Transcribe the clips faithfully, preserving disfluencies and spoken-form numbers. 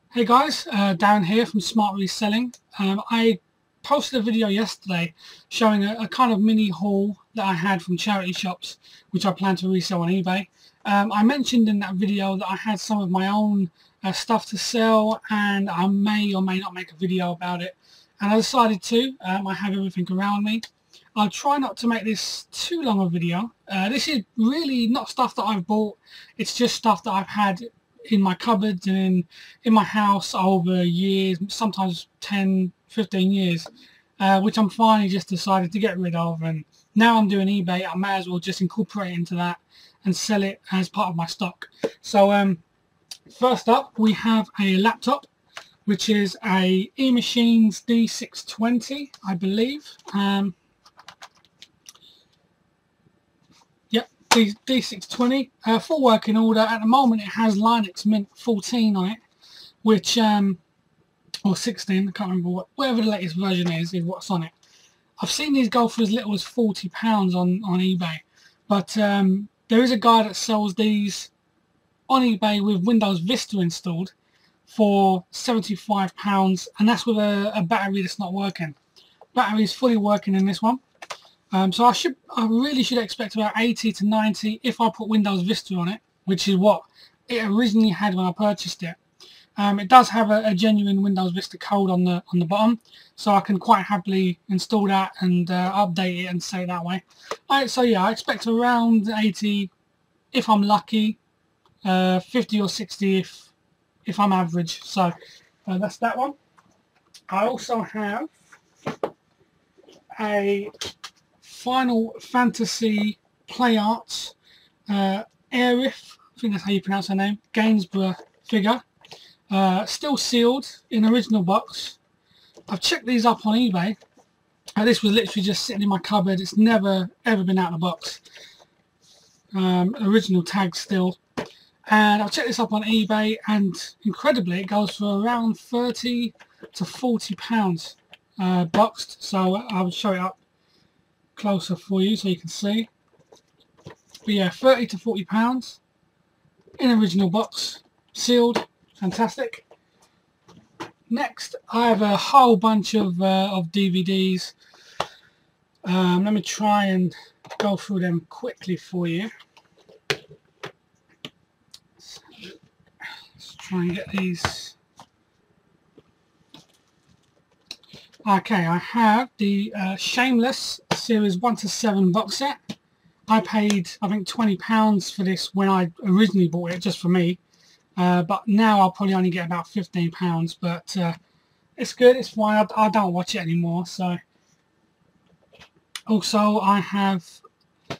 Hey guys, uh, Darren here from Smart Reselling. Um, I posted a video yesterday showing a, a kind of mini haul that I had from charity shops which I plan to resell on eBay. Um, I mentioned in that video that I had some of my own uh, stuff to sell and I may or may not make a video about it, and I decided to. Um, I have everything around me. I'll try not to make this too long a video. Uh, this is really not stuff that I've bought, it's just stuff that I've had in my cupboards and in, in my house over years, sometimes ten, fifteen years, uh, which I'm finally just decided to get rid of, and now I'm doing eBay. I may as well just incorporate it into that and sell it as part of my stock. So um, first up we have a laptop which is a eMachines D six twenty, I believe. Um, D six twenty, uh, full working order. At the moment it has Linux Mint fourteen on it, which um, or sixteen, I can't remember what, whatever the latest version is, is what's on it. I've seen these go for as little as forty pounds on, on eBay, but um, there is a guy that sells these on eBay with Windows Vista installed for seventy-five pounds, and that's with a, a battery that's not working. Battery is fully working in this one. Um, so I should, I really should expect about eighty to ninety if I put Windows Vista on it, which is what it originally had when I purchased it. Um, it does have a, a genuine Windows Vista code on the on the bottom, so I can quite happily install that and uh, update it and say it that way. Alright, so yeah, I expect around eighty if I'm lucky, uh, fifty or sixty if if I'm average. So uh, that's that one. I also have a Final Fantasy Play Arts uh, Aerith, I think that's how you pronounce her name, Gainsborough figure, uh, still sealed in original box. I've checked these up on eBay. Uh, this was literally just sitting in my cupboard. It's never ever been out of the box. Um, original tag still, and I've checked this up on eBay, and incredibly it goes for around thirty to forty pounds uh, boxed. So I'll show it up closer for you so you can see. But yeah, thirty to forty pounds in original box, sealed, fantastic. Next I have a whole bunch of, uh, of D V Ds. Um, let me try and go through them quickly for you. So, let's try and get these. Okay, I have the uh, Shameless Series one to seven box set. I paid, I think, twenty pounds for this when I originally bought it, just for me. Uh, but now I'll probably only get about fifteen pounds. But uh, it's good, it's fine. I, I don't watch it anymore. So, also I have a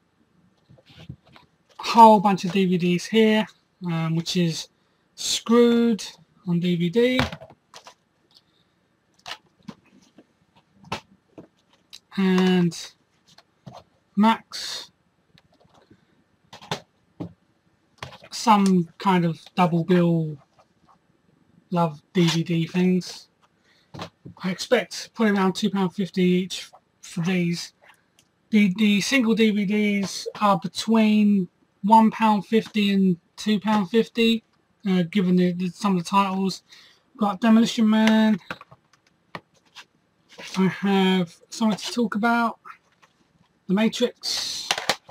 whole bunch of D V Ds here, um, which is Screwed on D V D. And Max, some kind of double bill love D V D things. I expect probably around two pounds fifty each for these. The, the single D V Ds are between one pound fifty and two pounds fifty, uh, given the, the, some of the titles. Got Demolition Man. I have something to talk about, The Matrix.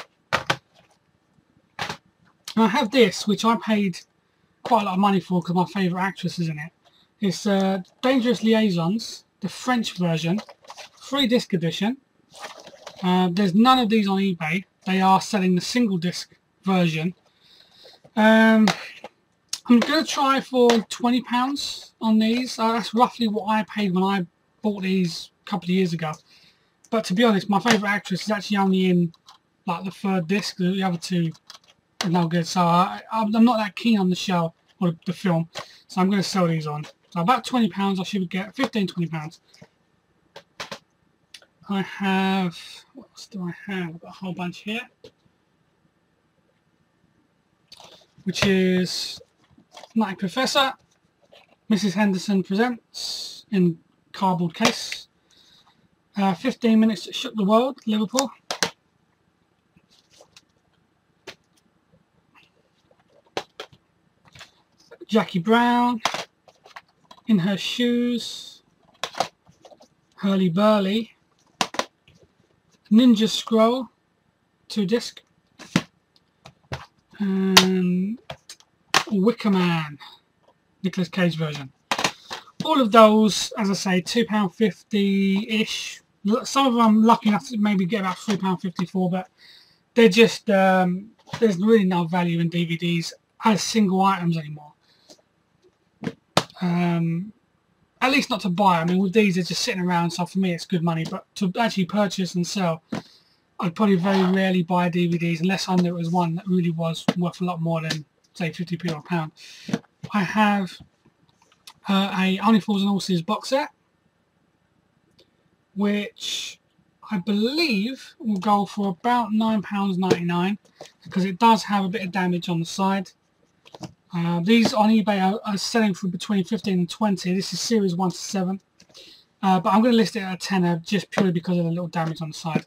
And I have this, which I paid quite a lot of money for because my favourite actress is in it. It's uh, Dangerous Liaisons, the French version, three disc edition. Uh, there's none of these on eBay. They are selling the single disc version. Um, I'm going to try for twenty pounds on these. Uh, that's roughly what I paid when I bought these a couple of years ago. But to be honest, my favourite actress is actually only in like the third disc. The other two are no good. So I, I'm not that keen on the show or the film. So I'm going to sell these on. So about twenty pounds I should get, fifteen, twenty pounds. I have, what else do I have? I've got a whole bunch here. Which is Nutty Professor, Missus Henderson Presents in cardboard case. Uh, fifteen Minutes That Shook the World, Liverpool. Jackie Brown, In Her Shoes, Hurly Burly, Ninja Scroll, two disc, and Wicker Man, Nicolas Cage version. All of those, as I say, two pounds fifty-ish. Some of them I'm lucky enough to maybe get about three pounds fifty for, but they're just, um, there's really no value in D V Ds as single items anymore. Um, at least not to buy. I mean, with these, they're just sitting around, so for me it's good money. But to actually purchase and sell, I'd probably very rarely buy D V Ds unless I knew it was one that really was worth a lot more than, say, fifty p or a pound. I have uh, a Only Fools and Horses box set, which I believe will go for about nine pounds ninety-nine because it does have a bit of damage on the side. Uh, these on eBay are, are selling for between fifteen and twenty. This is series one to seven. Uh, but I'm going to list it at a tenner just purely because of the little damage on the side.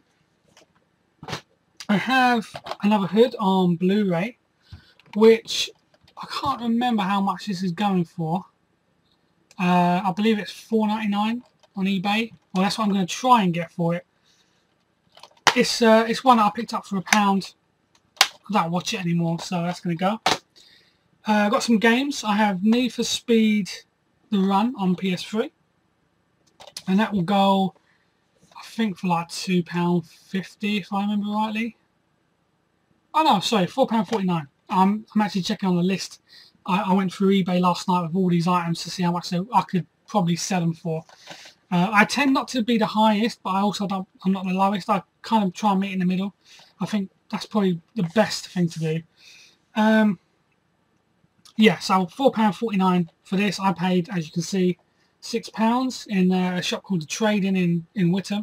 I have another hood on Blu-ray, which I can't remember how much this is going for. Uh, I believe it's four ninety-nine on eBay. Well, that's what I'm going to try and get for it. It's uh, it's one that I picked up for a pound. I don't watch it anymore, so that's going to go. Uh, I've got some games. I have Need for Speed The Run on P S three. And that will go, I think, for like two pounds fifty if I remember rightly. Oh no, sorry, four pounds forty-nine. Um, I'm actually checking on the list. I, I went through eBay last night with all these items to see how much they, I could probably sell them for. Uh, I tend not to be the highest, but I also don't, I'm not the lowest. I kind of try and meet in the middle. I think that's probably the best thing to do. Um, yeah, so four pounds forty-nine for this. I paid, as you can see, six pounds in a shop called The Trading in, in Witham.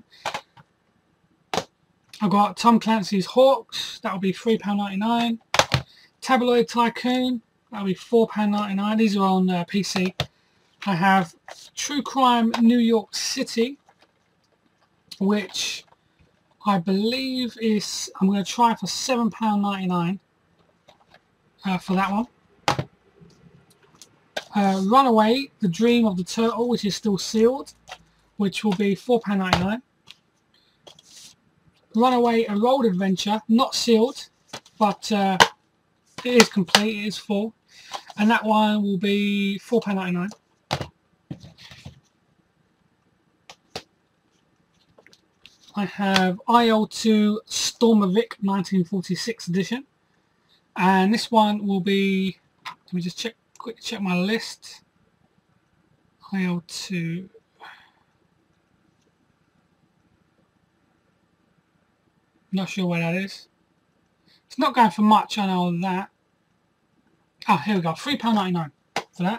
I've got Tom Clancy's Hawks. That will be three pounds ninety-nine. Tabloid Tycoon. That will be four pounds ninety-nine. These are on uh, P C. I have True Crime New York City, which I believe is, I'm going to try for seven pounds ninety-nine uh, for that one. Uh, Runaway, The Dream of the Turtle, which is still sealed, which will be four pounds ninety-nine. Runaway, A Road Adventure, not sealed, but uh, it is complete, it is full, and that one will be four pounds ninety-nine. I have I O two Stormovik nineteen forty-six edition, and this one will be, let me just check, quick check my list. I O two, not sure where that is. It's not going for much, I know that. Ah, here we go, three pounds ninety-nine for that.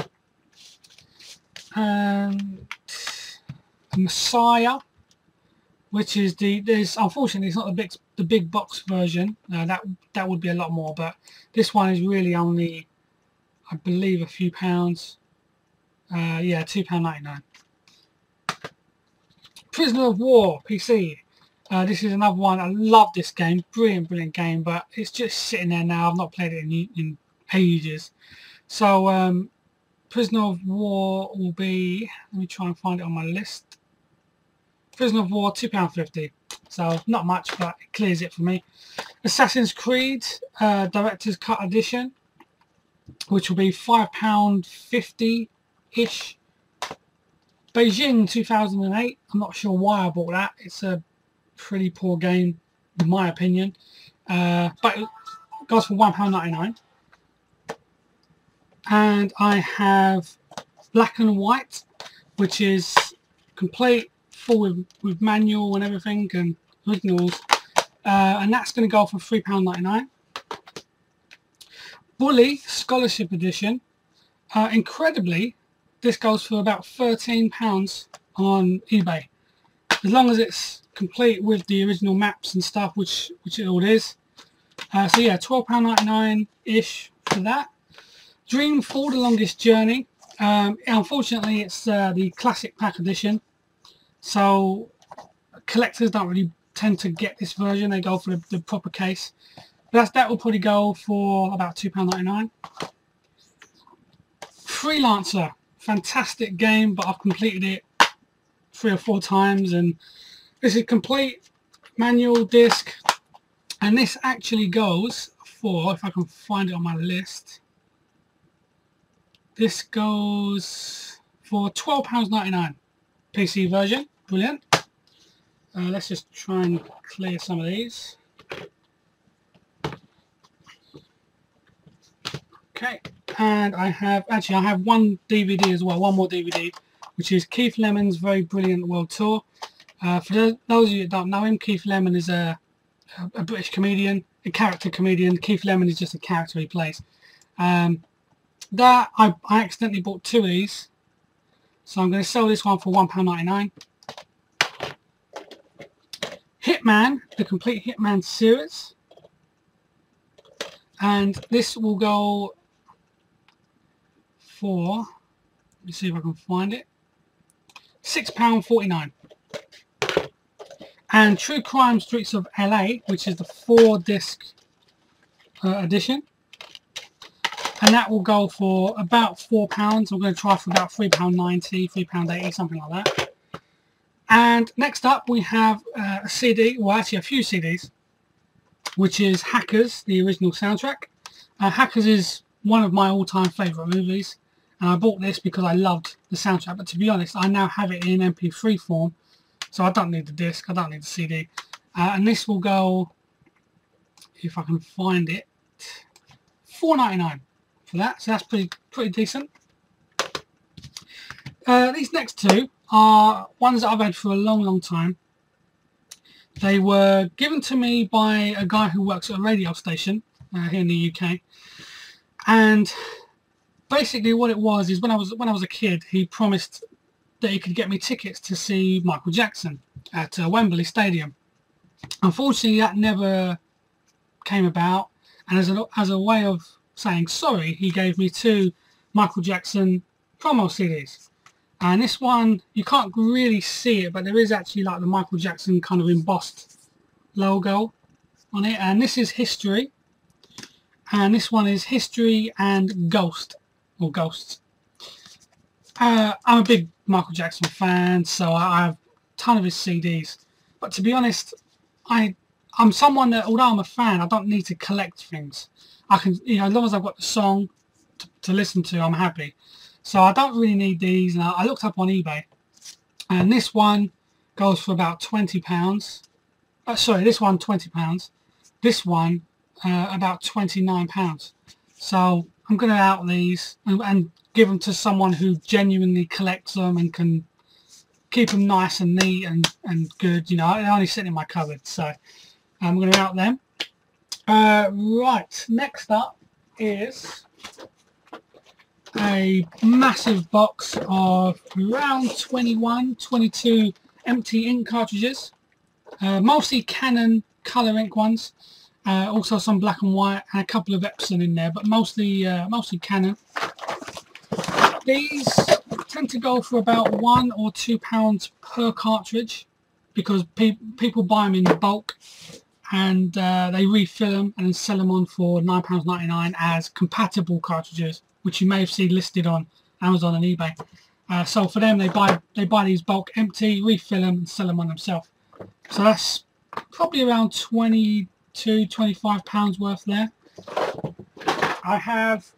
And Messiah, which is the, there's unfortunately it's not the big the big box version. Uh, that that would be a lot more, but this one is really only, I believe, a few pounds. Uh, yeah, two pounds ninety-nine. Prisoner of War P C. Uh, this is another one. I love this game. Brilliant, brilliant game, but it's just sitting there now. I've not played it in, in ages. So um, Prisoner of War will be, let me try and find it on my list. Prisoner of War, two pounds fifty. So not much, but it clears it for me. Assassin's Creed uh, Director's Cut Edition, which will be five pounds fifty-ish. Beijing two thousand eight. I'm not sure why I bought that. It's a pretty poor game, in my opinion. Uh, but it goes for one pound ninety-nine. And I have Black and White, which is complete, full with, with manual and everything and originals, uh, and that's going to go for three pounds ninety-nine. Bully Scholarship Edition, uh, incredibly this goes for about thirteen pounds on eBay, as long as it's complete with the original maps and stuff, which which it all is. Uh, so yeah, twelve pounds ninety-nine ish for that. Dreamfall: The Longest Journey, um, unfortunately it's uh, the classic pack edition. So collectors don't really tend to get this version. They go for the, the proper case. But that's, that will probably go for about two pounds ninety-nine. Freelancer fantastic game, but I've completed it three or four times, and this is complete manual disc, and this actually goes for, if I can find it on my list, this goes for twelve pounds ninety-nine, P C version. Brilliant. Uh, let's just try and clear some of these. Okay, and I have, actually I have one D V D as well, one more D V D, which is Keith Lemon's Very Brilliant World Tour. Uh, for those, those of you that don't know him, Keith Lemon is a, a British comedian, a character comedian. Keith Lemon is just a character he plays. Um, that I, I accidentally bought two of these, so I'm going to sell this one for one pound ninety-nine. Hitman, the complete Hitman series, and this will go for, let me see if I can find it, six pounds forty-nine. And True Crime Streets of L A, which is the four disc uh, edition, and that will go for about four pounds. I'm going to try for about three pounds ninety, three pounds eighty, something like that. And next up we have uh, a C D, well actually a few C Ds, which is Hackers, the original soundtrack. Uh, Hackers is one of my all-time favourite movies, and I bought this because I loved the soundtrack, but to be honest I now have it in M P three form, so I don't need the disc, I don't need the C D. Uh, and this will go, if I can find it, four ninety-nine for that, so that's pretty pretty decent. Uh, these next two are ones that I've had for a long long time. They were given to me by a guy who works at a radio station uh, here in the U K, and basically what it was is when I was when I was a kid, he promised that he could get me tickets to see Michael Jackson at uh, Wembley Stadium. Unfortunately that never came about, and as a, as a way of saying sorry, he gave me two Michael Jackson promo C Ds. And this one, you can't really see it, but there is actually like the Michael Jackson kind of embossed logo on it. And this is History, and this one is History and Ghost, or Ghosts. Uh, I'm a big Michael Jackson fan, so I have a ton of his C Ds. But to be honest, I, I'm someone that, although I'm a fan, I don't need to collect things. I can, you know, as long as I've got the song to, to listen to, I'm happy. So I don't really need these. And I looked up on eBay, and this one goes for about twenty pounds. Uh, sorry, this one twenty pounds. This one uh, about twenty-nine pounds. So I'm going to out these and, and give them to someone who genuinely collects them and can keep them nice and neat and, and good. You know, they only sit in my cupboard, so I'm going to out them. Uh, right, next up is a massive box of around twenty-one, twenty-two empty ink cartridges, uh, mostly Canon colour ink ones, uh, also some black and white and a couple of Epson in there, but mostly uh, mostly Canon. These tend to go for about one or two pounds per cartridge because pe people buy them in bulk, and uh, they refill them and then sell them on for nine pounds ninety-nine as compatible cartridges, which you may have seen listed on Amazon and eBay. Uh, so for them, they buy they buy these bulk empty, refill them, and sell them on themselves. So that's probably around twenty-two, twenty-five pounds worth there. I have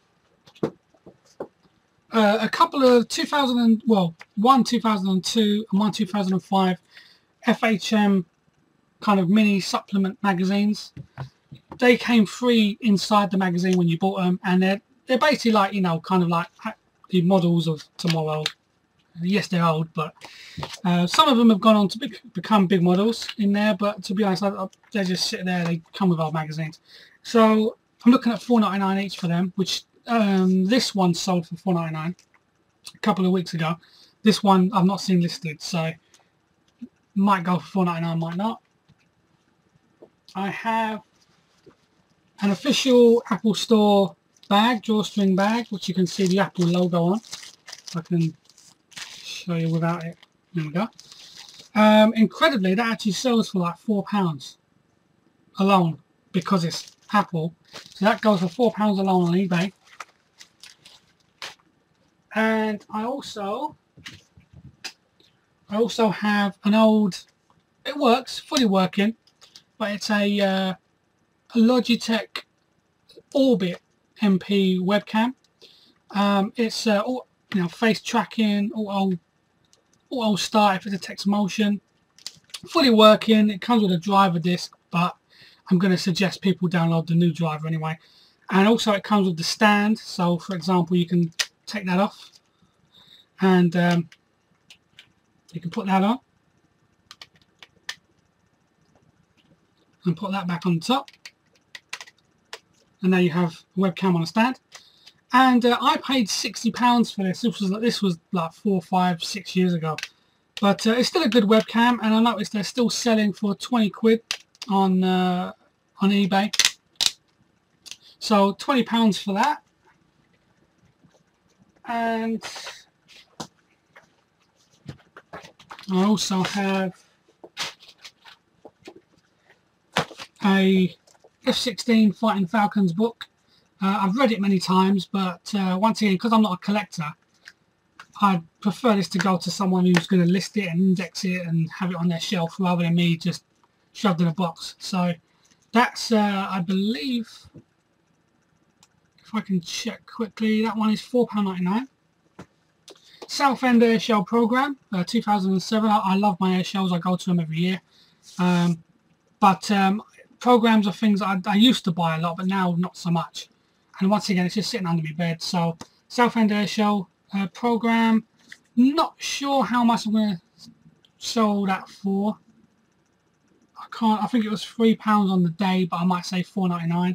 uh, a couple of two thousand, well, one two thousand two and one two thousand five F H M kind of mini supplement magazines. They came free inside the magazine when you bought them, and they're they're basically like, you know, kind of like the models of tomorrow. Yes, they're old, but uh, some of them have gone on to be, become big models in there, but to be honest, I, I, they just sit there. They come with old magazines. So I'm looking at four ninety-nine each for them, which um, this one sold for four ninety-nine a couple of weeks ago. This one I've not seen listed, so might go for four ninety-nine, might not. I have an official Apple Store bag, drawstring bag, which you can see the Apple logo on. If I can show you without it. There we go. Um, incredibly, that actually sells for like four pounds alone because it's Apple. So that goes for four pounds alone on eBay. And I also I also have an old, it works, fully working, but it's a, uh, a Logitech Orbit M P webcam. Um, it's uh, all, you know, face tracking, auto, auto start if it detects motion, fully working. It comes with a driver disc, but I'm going to suggest people download the new driver anyway. And also it comes with the stand, so for example you can take that off and um, you can put that on and put that back on top, and now you have a webcam on a stand. And uh, I paid sixty pounds for this. This was this was like four, five, six years ago, but uh, it's still a good webcam. And I noticed they're still selling for twenty quid on uh, on eBay. So twenty pounds for that. And I also have a F sixteen Fighting Falcons book. Uh, I've read it many times, but uh, once again, because I'm not a collector, I'd prefer this to go to someone who's going to list it and index it and have it on their shelf rather than me just shoved in a box. So that's, uh, I believe, if I can check quickly, that one is four pounds ninety-nine. Southend Airshell Program, uh, two thousand seven. I, I love my airshells. I go to them every year. Um, but um, programs are things I, I used to buy a lot, but now not so much. And once again, it's just sitting under my bed. So Southend Airshell uh, Program. Not sure how much I'm going to sell that for. I can't. I think it was three pounds on the day, but I might say four ninety-nine.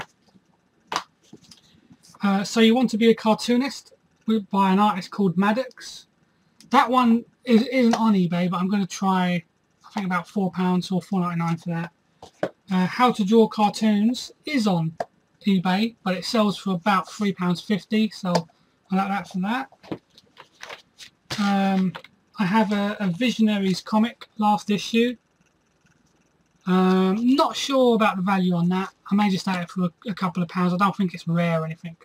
Uh, so you want to be a cartoonist by an artist called Maddox. That one is, isn't on eBay, but I'm going to try, I think about four pounds or four ninety-nine for that. Uh, How to Draw Cartoons is on eBay, but it sells for about three pounds fifty, so I like that for that. Um, I have a, a Visionaries comic, last issue. Um, not sure about the value on that. I may just have it for a, a couple of pounds. I don't think it's rare or anything.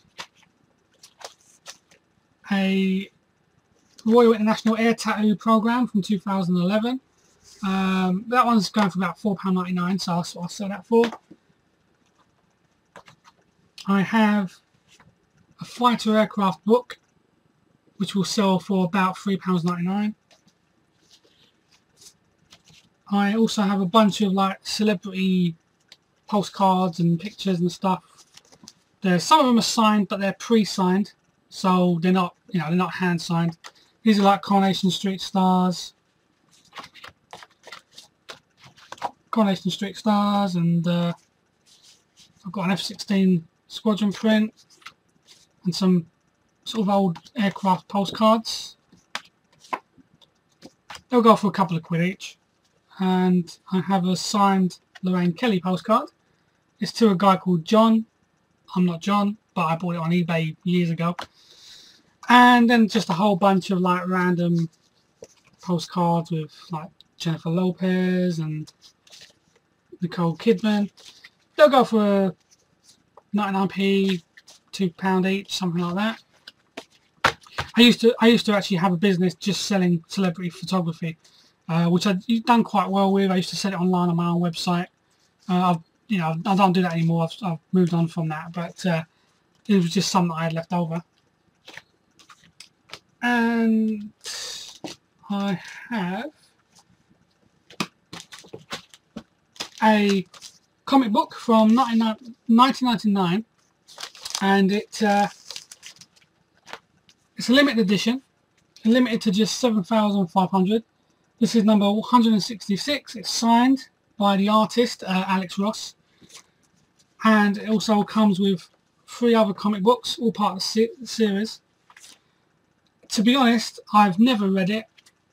A Royal International Air Tattoo Program from two thousand eleven. Um, that one's going for about four pounds ninety-nine, so that's what I'll sell that for. I have a fighter aircraft book, which will sell for about three pounds ninety-nine. I also have a bunch of like celebrity postcards and pictures and stuff. There's some of them are signed, but they're pre-signed, so they're not, you know, they're not hand signed. These are like Coronation Street stars, Coronation Street stars, and uh, I've got an F sixteen squadron print and some sort of old aircraft postcards. They'll go for a couple of quid each. And I have a signed Lorraine Kelly postcard. It's to a guy called John. I'm not John, but I bought it on eBay years ago. And then just a whole bunch of like random postcards with like Jennifer Lopez and Nicole Kidman. They'll go for ninety-nine p, two pounds each, something like that. I used to I used to actually have a business just selling celebrity photography, uh, which I've done quite well with. I used to sell it online on my own website. Uh, I've, you know, I don't do that anymore. I've, I've moved on from that, but uh, it was just something I had left over. And I have a comic book from nineteen ninety-nine, and it uh, it's a limited edition, limited to just seven thousand five hundred. This is number one hundred sixty-six. It's signed by the artist uh, Alex Ross, and it also comes with three other comic books, all part of the se series. To be honest, I've never read it.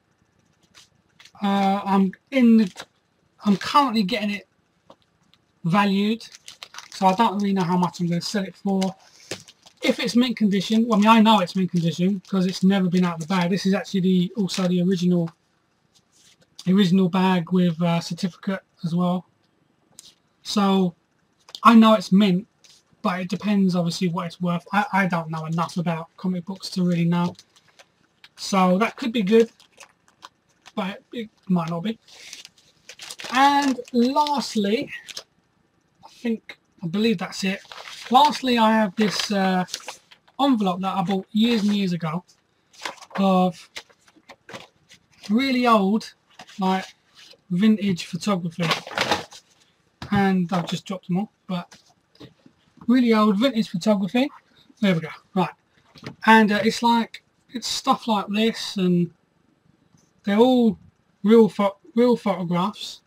Uh, I'm in. The, I'm currently getting it valued, so I don't really know how much I'm going to sell it for. If it's mint condition, well, I mean, I know it's mint condition because it's never been out of the bag. This is actually the, also the original original bag with uh, certificate as well. So I know it's mint, but it depends obviously what it's worth. I, I don't know enough about comic books to really know. So that could be good, but it might not be. And lastly, I think, I believe that's it. Lastly, I have this uh, envelope that I bought years and years ago of really old, like, vintage photography. And I've just dropped them all, but really old vintage photography. There we go. Right. And uh, it's like, it's stuff like this, and they're all real, pho real photographs.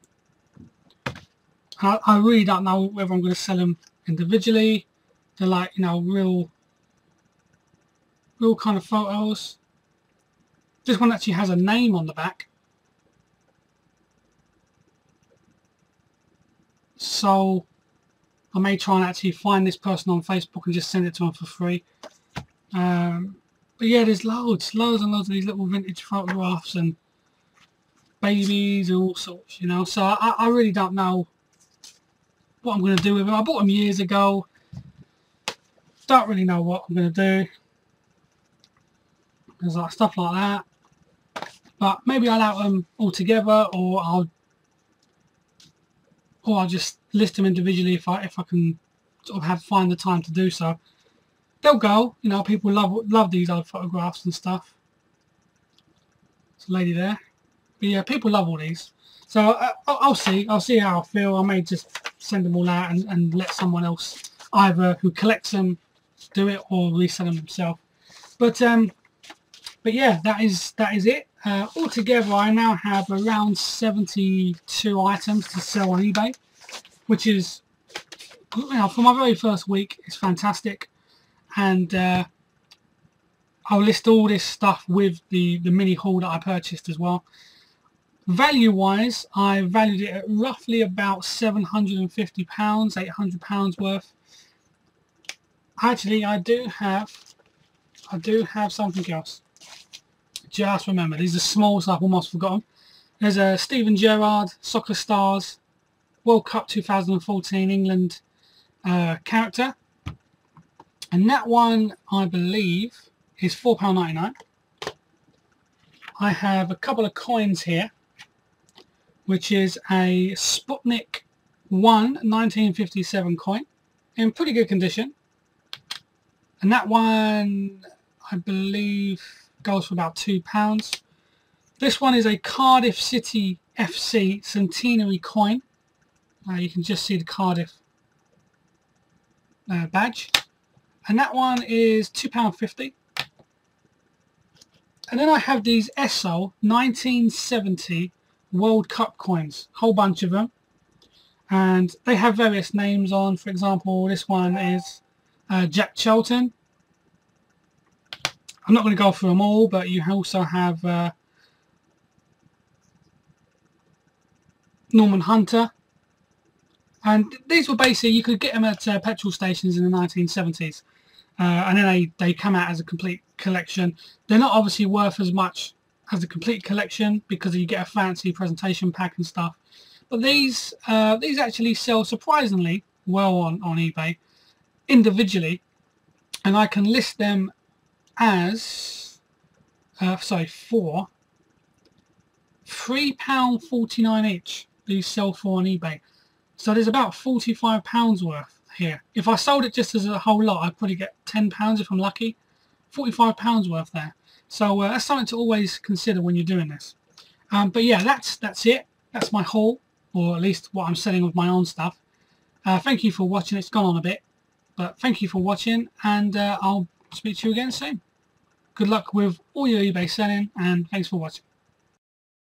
I, I really don't know whether I'm going to sell them individually. They're like, you know, real, real kind of photos. This one actually has a name on the back. So I may try and actually find this person on Facebook and just send it to them for free. Um, but yeah, there's loads, loads and loads of these little vintage photographs and babies and all sorts, you know. So I, I really don't know what I'm going to do with them. I bought them years ago. Don't really know what I'm going to do. There's like stuff like that. But maybe I'll out them all together, or I'll or I'll just list them individually if I if I can sort of have find the time to do so. They'll go, you know. People love love these old photographs and stuff. There's a lady there, but yeah, people love all these. So uh, I'll, I'll see. I'll see how I feel. I may just send them all out and, and let someone else, either who collects them, do it, or resell them themselves. But um, but yeah, that is that is it. Uh, altogether, I now have around seventy-two items to sell on eBay, which is, you know, for my very first week, it's fantastic. And uh, I'll list all this stuff with the the mini haul that I purchased as well. Value wise, I valued it at roughly about seven hundred and fifty pounds, eight hundred pounds worth. Actually, I do have I do have something else. Just remember, these are small, so I've almost forgotten. There's a Steven Gerrard Soccer Stars World Cup two thousand fourteen England uh, character, and that one, I believe, is four pounds ninety-nine. I have a couple of coins here, which is a Sputnik one nineteen fifty-seven coin in pretty good condition, and that one, I believe, goes for about two pounds. This one is a Cardiff City F C centenary coin. Uh, you can just see the Cardiff uh, badge, and that one is two pounds fifty. And then I have these Esso nineteen seventy World Cup coins, whole bunch of them, and they have various names on. For example, this one is uh, Jack Charlton. I'm not going to go through them all, but you also have uh, Norman Hunter, and these were basically, you could get them at uh, petrol stations in the nineteen seventies, uh, and then they, they come out as a complete collection. They're not obviously worth as much as a complete collection because you get a fancy presentation pack and stuff, but these uh, these actually sell surprisingly well on, on eBay individually, and I can list them as uh, sorry for three pounds forty-nine each. These sell for on eBay, so there's about forty-five pounds worth here. If I sold it just as a whole lot, I'd probably get ten pounds if I'm lucky. forty-five pounds worth there, so uh, that's something to always consider when you're doing this. Um, but yeah, that's that's it. That's my haul, or at least what I'm selling with my own stuff. Uh, thank you for watching. It's gone on a bit, but thank you for watching, and uh, I'll speak to you again soon. Good luck with all your eBay selling, and thanks for watching.